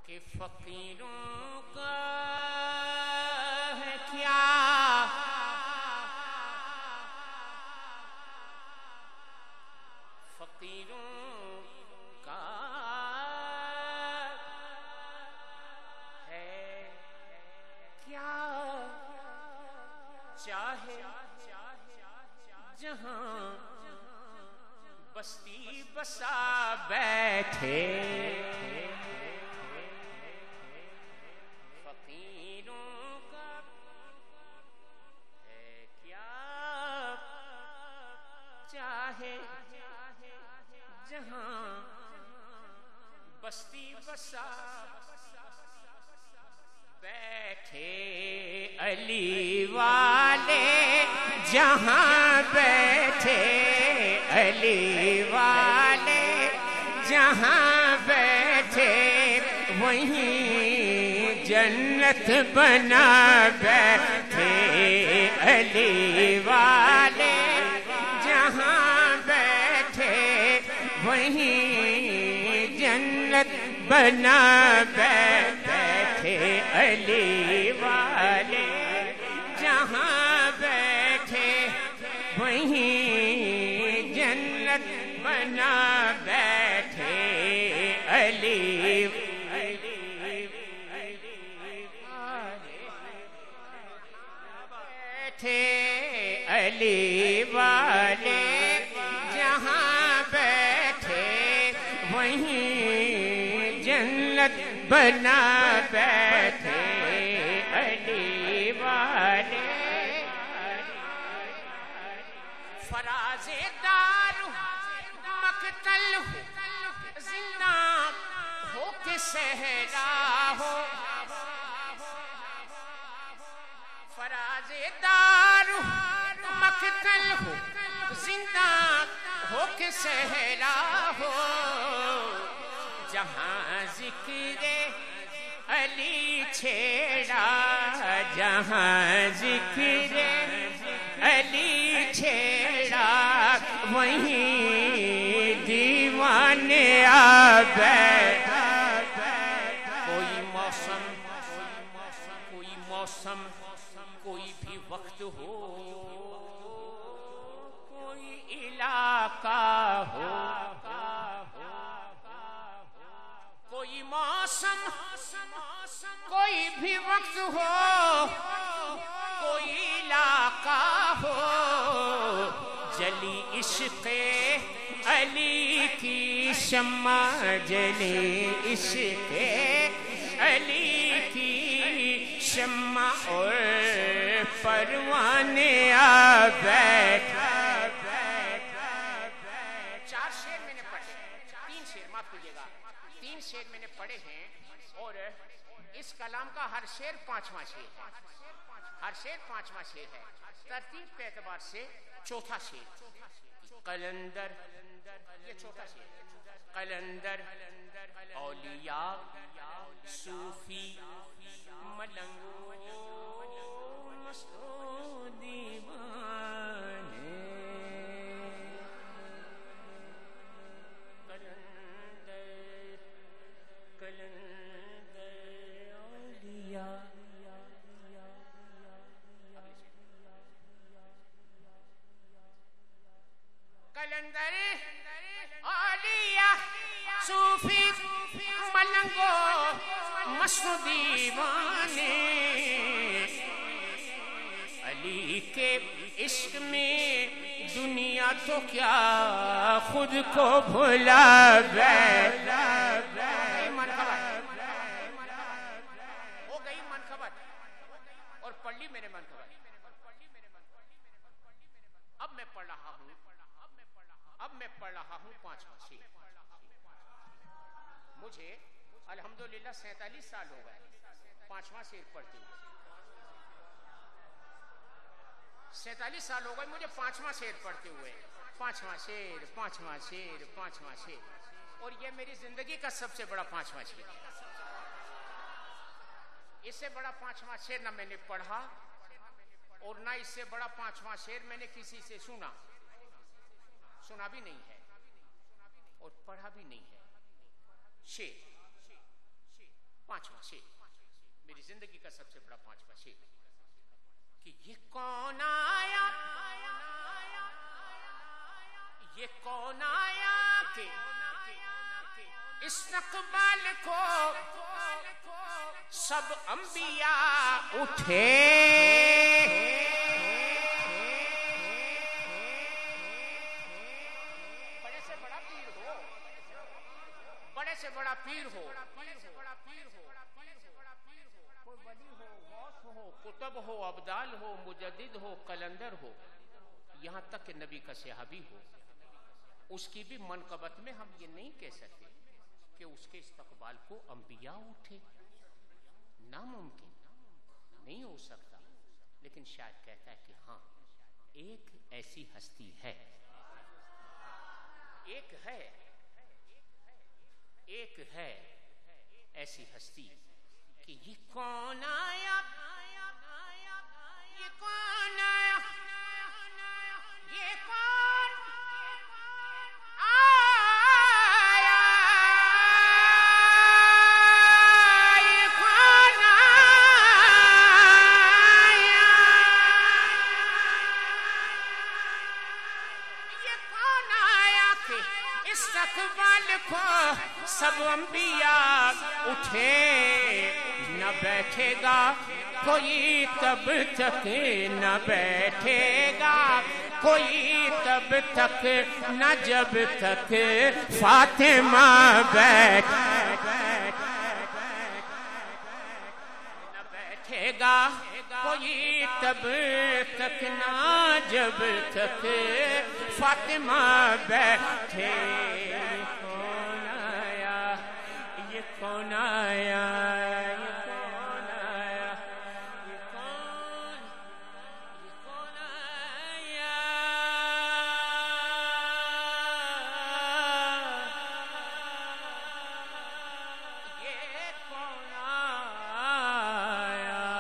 कि फकीरों का है क्या, फकीरों का है क्या, चाहे जहां बस्ती बसा बैठे, फकीरों का है क्या, चाहे जहां बस्ती बसा बैठे, अली वाले जहां बैठे, अली वाले जहां बैठे, वहीं जन्नत बना बैठे, अली वाले जहां बैठे, वहीं जन्नत बना बैठे, अली वाले जहां बैठे, वहीं जन्नत बना बैठे, अली बैठे, अली वाले जहां बैठे, वहीं जन्नत बना बैठे, अली वाले फराज़े दारू मक़तल जिंदा हो के सहरा हो, फराज़े दारू मक़तल जिंदा हो के सहरा हो, जहां ज़िक्र अली छेड़ा, जहां ज़िक्र अली छेड़ा, वहीं दीवाने आ बैठा, कोई मौसम कोई भी वक्त हो, कोई इलाका हो, कोई मौसम कोई भी वक्त हो, कोई इलाका हो, जली इश्क़े अली की शम्मा, जली इश्क़े अली की शम्मा, और परवाने आ बैठा। चार शेर मैंने पढ़े, तीन शेर माफ कीजिएगा, तीन शेर मैंने पढ़े हैं, और इस कलाम का हर शेर पांचवा शेर है, हर शेर पांचवा शेर है, तरतीब के एतबार से चौथा शेर। कलंदर ये चौथा शेर, कलंदर औलिया सूफी मलंगो मस्तो दीवाने, कलंदर कलंदर औलिया, कलंदर औलिया सूफी मलंगो मस्त दीवाने, अली के इश्क में दुनिया तो क्या खुद को भुला बैठा, हो गई मनखबत और पढ़ ली मेरे मनखबत। अब मैं पढ़ रहा हूँ, पांचवा शेर। मुझे अल्हम्दुलिल्लाह 47 साल हो गए पांचवा शेर पढ़ते हुए, 47 साल हो गए मुझे पांचवा शेर पढ़ते हुए, पांचवा शेर पांचवा शेर पांचवा शेर, और ये मेरी जिंदगी का सबसे बड़ा पांचवा शेर। इससे बड़ा पांचवा शेर ना मैंने पढ़ा, और ना इससे बड़ा पांचवा शेर मैंने किसी से सुना भी नहीं है और पढ़ा भी नहीं है। शेर पांचवा शेर, मेरी जिंदगी का सबसे बड़ा पांचवा शेर, कि ये कौन आया, ये कौन आया कि इस्तकबाल को सब अंबिया उठे, बड़े से बड़ा पीर हो, बड़े से बड़ा पीर हो, कोई वली हो, गौस हो, कुतुब हो, अब्दाल हो, मुजद्दिद हो, कलंदर हो, यहां तक कि नबी का सहाबी हो, उसकी भी मनकबत में हम ये नहीं कह सकते कि उसके इस्तकबाल को अंबिया उठे, नामुमकिन नहीं हो सकता। लेकिन शायद कहता है कि हाँ, एक ऐसी हस्ती है, एक है ऐसी हस्ती कि ये कौन आया, ये कौन आया, ये कौन आया, ये कौन आया, ये कौन आया कि इस्तकबाल को सब अंबिया उठे, न बैठेगा कोई तब तक, न बैठेगा कोई तब तक, न जब तक फातिमा बैठ, न बैठेगा कोई तब तक, न जब तक फातिमा बैठे। कौन आया, ये कौन आया, ये कौन आया, ये कौन, ये कौन आया, ये कौन आया,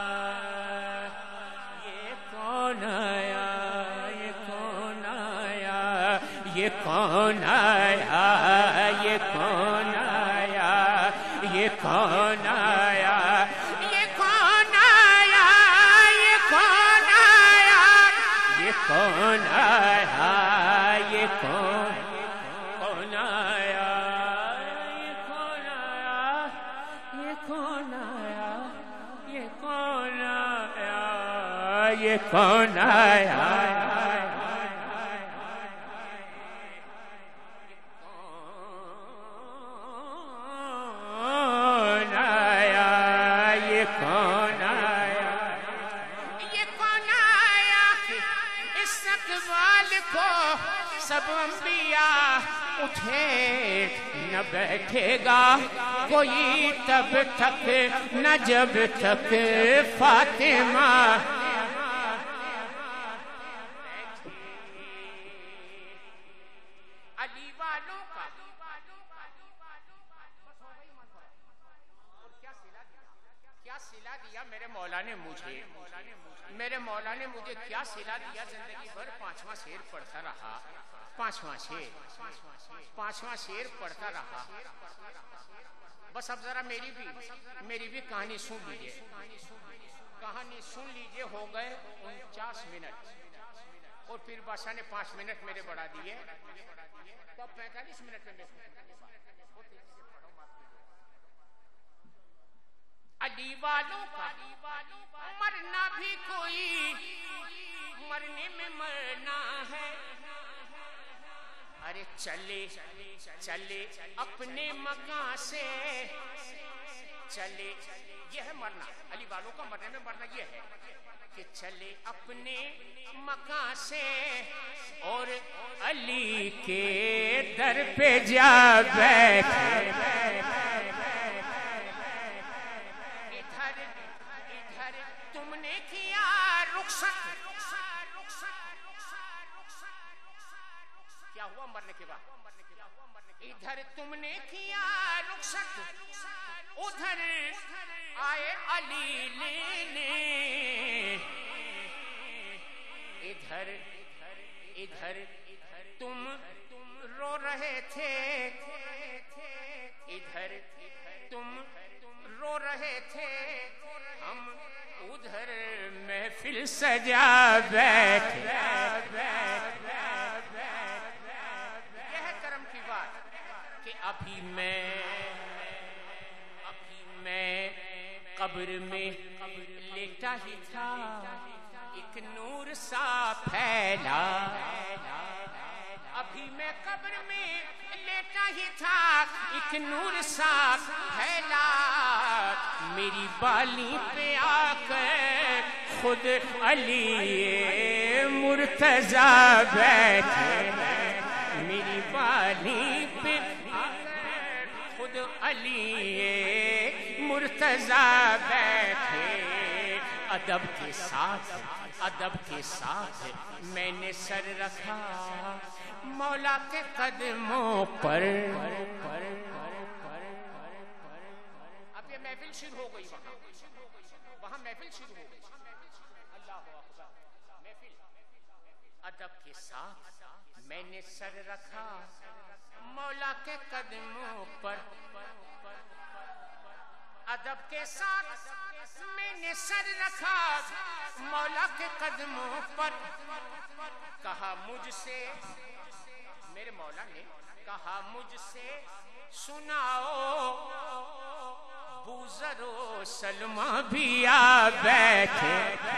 ये कौन आया, ये कौन आया, ये कौन आया, ये कौन आया, ये कौन आया, ये कौन आया, ये कौन आया, ये कौन आया, ये कौन आया, ये कौन आया, ये कौन आया, ये कौन आया, ये कौन आया, सब अंबिया उठे, न बैठेगा कोई तब तक, न जब तक फातिमा। अली वालों का क्या सिला दिया मेरे मौला ने मुझे, मेरे मौला ने मुझे क्या सिला दिया। जिंदगी भर पांचवा शेर पढ़ता रहा, पांचवा शेर पढ़ता रहा। बस अब जरा मेरी भी कहानी सुन लीजिए, कहानी सुन लीजिए। हो गए 49 मिनट और फिर बादशाह ने 5 मिनट मेरे बढ़ा दिए, तो 45 मिनट में अली वालों का मरना भी कोई मरने में मरना है। अरे चले अपने मकान से चले, यह है मरना। अली वालों का मरने में मरना यह है कि चले अपने मकान से और अली के दर पे जा बैठे। इधर तुमने किया रुखसत, क्या हुआ मरने के बाद? इधर तुमने किया रुखसत, उधर आए अली लेने। इधर तुम रो रहे थे, इधर तुम रो रो रहे थे हम, उधर महफिल सजा बैठे। यह है करम की बात कि अभी मैं कब्र में लेटा ही था, एक नूर सा फैला। अभी मैं कब्र में लेटा ही था, एक नूर सा फैला। मेरी बाली पे आकर खुद अली मुर्तजा बैठे। मेरी बाली पे आकर खुद अली मुर्तजा बैठे। अदब के साथ मैंने सर रखा मौला के कदमों पर। अब ये महफिल शुरू हो गई, वहां महफिल शुरू हो गई। अल्लाह अकबर, महफिल। अदब के साथ मैंने सर रखा मौला के कदमों पर। अदब के साथ मैंने सर रखा मौला के कदमों पर। कहा मुझसे, मेरे मौला ने कहा मुझसे, सुनाओ बूज़रो सलमा भी आ बैठे।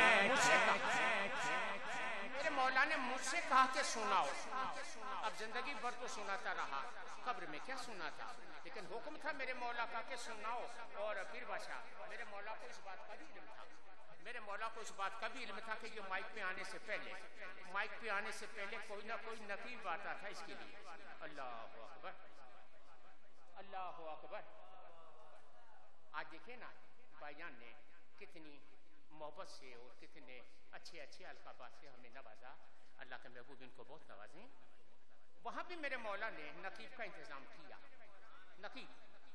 मेरे मौला ने मुझसे कहा कि सुनाओ। अब जिंदगी भर तो सुनाता रहा, कब्र में क्या सुना था, लेकिन हुक्म था मेरे मौला का कि सुनाओ। और फिर बादशाह, मेरे मौला को इस बात का भी इल्म था, मेरे मौला को इस बात का भी इल्म था कि ये माइक पे आने से पहले कोई ना कोई नकीब आता था इसके लिए। अल्लाह अकबर, अल्लाह अकबर। आज देखे ना भाईजान ने कितनी मोहब्बत से और कितने अच्छे अच्छे अल्काबात से हमें नवाजा। अल्लाह के महबूब इनको बहुत नवाजें। वहां भी मेरे मौला ने नकीब का इंतजाम किया। नकीब,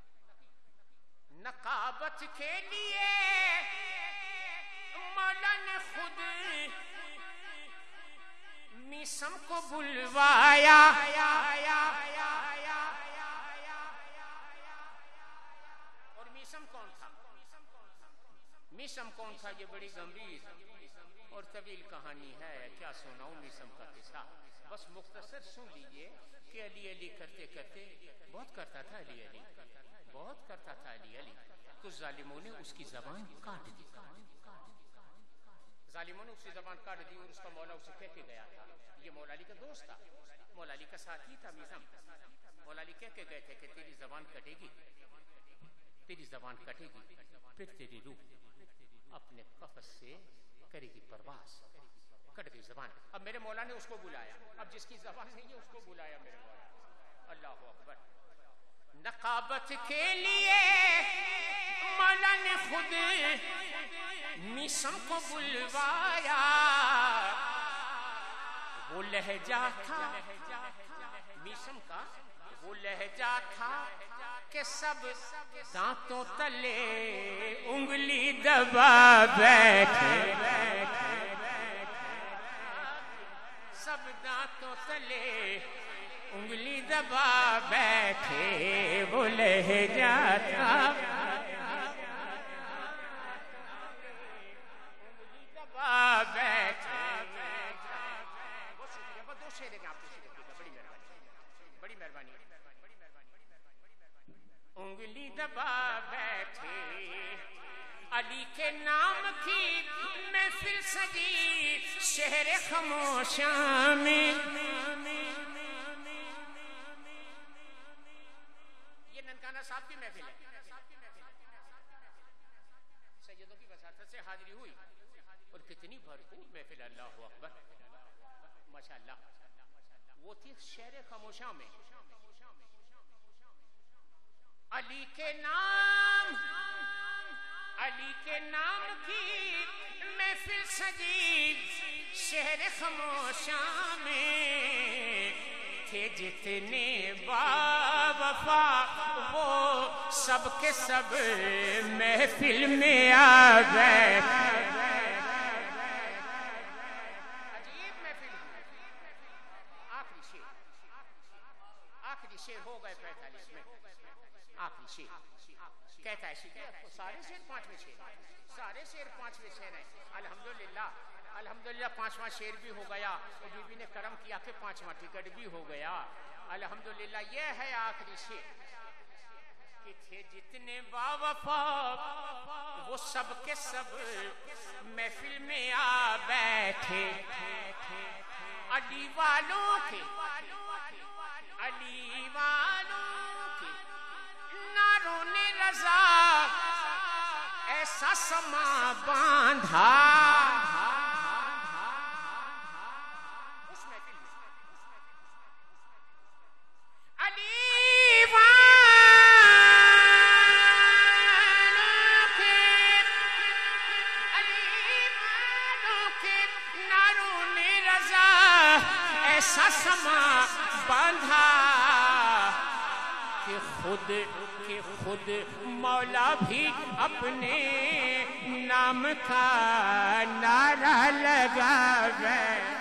नकाबत के लिए मौला ने खुद मीसम को बुलवाया। और मीसम कौन था? मीसम कौन था? ये बड़ी गंभीर और तवील कहानी है, क्या सुनाऊं मीसम का किस्सा। बस मुख्तसर सुन लीजिए कि अली अली करते करते बहुत करता था अली, बहुत करता था अली। कुछ जालिमों ने उसकी जबान काट दी, जालिमों ने उसकी जबान काट दी और उसका मौला उसे कह के गया था। ये मौला अली का दोस्त था, मौला अली का साथी था मीसम। मौला अली कह के गए थे कि तेरी जबान कटेगी, तेरी जबान कटेगी, फिर तेरी रूह अपने कफस से करेगी परवास। कट गई जबान। अब मेरे मौला ने उसको बुलाया, अब जिसकी जबान नहीं है उसको बुलाया मेरे मौला। अल्लाह अकबर। नकाबत के लिए मौला ने खुद मीसम को बुलवाया। वो लहजा था मीसम का, वो लहजा था कि सब दांतों तले उंगली दबा बैठे। सब दांतों तले उंगली दबा बैठे। वो लहजा था उंगली दबा बैठे। बहुत शुक्रिया, बहुत दो शेर हैं आपको, बड़ी मेहरबानी, बड़ी मेहरबानी। उंगली दबा बैठे, अली के नाम की महफिल सजी शहर खामोशा में। ये ननकाना साहब की महफिल है, सैयदों की वसातत से हाजिरी हुई और कितनी भरपूर महफिल। अल्लाह अकबर, माशाअल्लाह। वो थी शहर खामोशा में। अली के नाम की महफिल सजी शहर खामोशा में। थे जितने बावफा वो सब के सब महफिल में आ गए। अजीब महफिल हुई। आखिरी शेर हो गए। 45 में आखिरी शेर कहता है सारे शेर 5वें शेर, सारे शेर 5वें शेर है। अल्हम्दुलिल्लाह, अल्हम्दुलिल्लाह 5वां शेर भी हो गया और बीबी ने करम किया कि 5वां टिकट भी हो गया। अल्हम्दुलिल्लाह ये है आखिरी शेर कि थे जितने बावफा वो सब के सब महफिल में आ बैठे, अली वालों के, अली वालों के नारों ने रजा ऐसा समा बांधा उस महफिल में। अली वालों के, अली वालों के नारों ने रजा ऐसा समा बांधा कि खुद मौला भी अपने नाम का नारा लगावे।